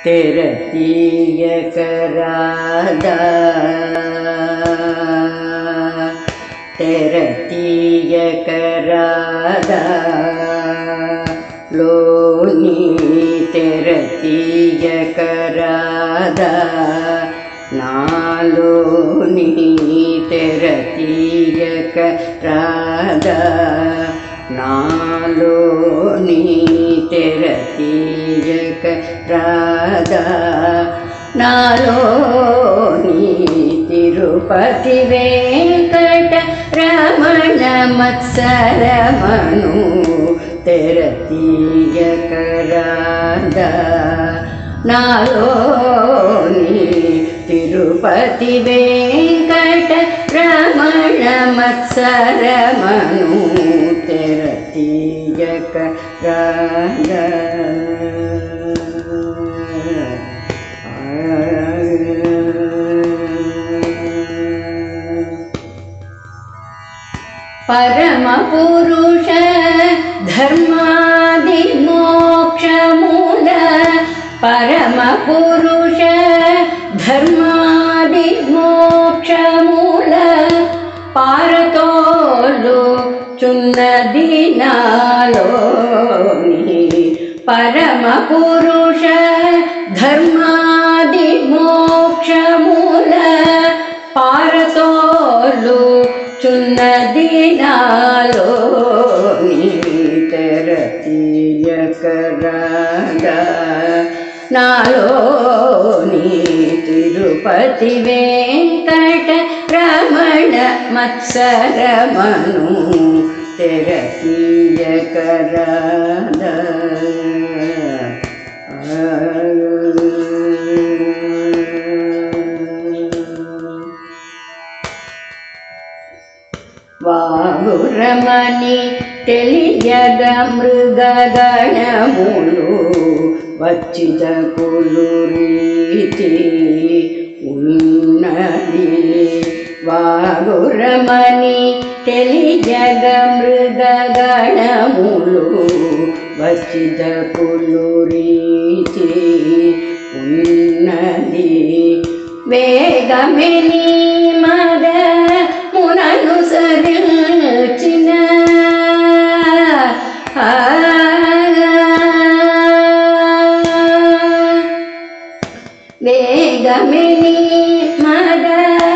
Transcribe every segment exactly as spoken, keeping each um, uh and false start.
तेरतीयकरादा तेरतीयकरादा लोनी तेरतीयकरादा नालोनी तेरतीयकरादा नालोनी तेरतीयकरादा नालोनी तिरुपति वेंकट रमण मत्सरमनु तेरतीयकरादा नालोनी तिरुपति वेंकट रमण मत्सरमनु तेरतीयकरादा परम पुरुष धर्मादि मोक्ष मूल परम पुरुष धर्मादि मोक्ष मूल पारतोलु चुन्नदी नालोनी परम पुरुष धर्मादि मोक्ष मूल पारतोलु चुन्नदी नालोनी तेरतीयकरादा नालोनी तिरुपति वेंकट रमण मत्सरमनु तेरतीयकरादा వాగురమణి తెలియగ మృగగణములు వచ్చిద కులురీతి ఉన్నది వాగురమణి తెలియగ మృగగణములు వచ్చిద కులురీతి ఉన్నది వేగమిని మద ముననుసరించిన వేగమిని మద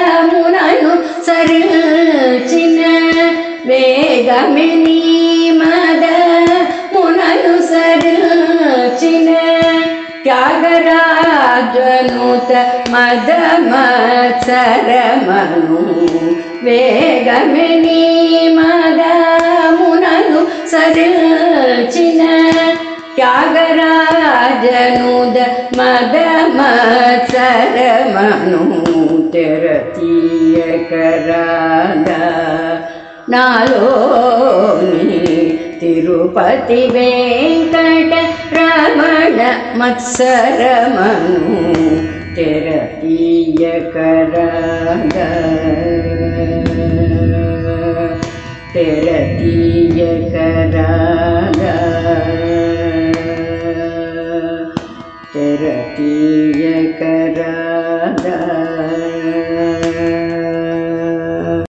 ముననుసరించిన వేగమిని మద ముననుసరించిన త్యాగరాజనుత మద మత్సరమను వేగమిని మద ముననుసరించిన త్యాగరాజనుత మద మత్సరమను తెరతీయకరాదా నాలోని తిరుపతి వెంకట రమణ మత్సరమను తెరతీయకరాదా తెరతీయకరాదా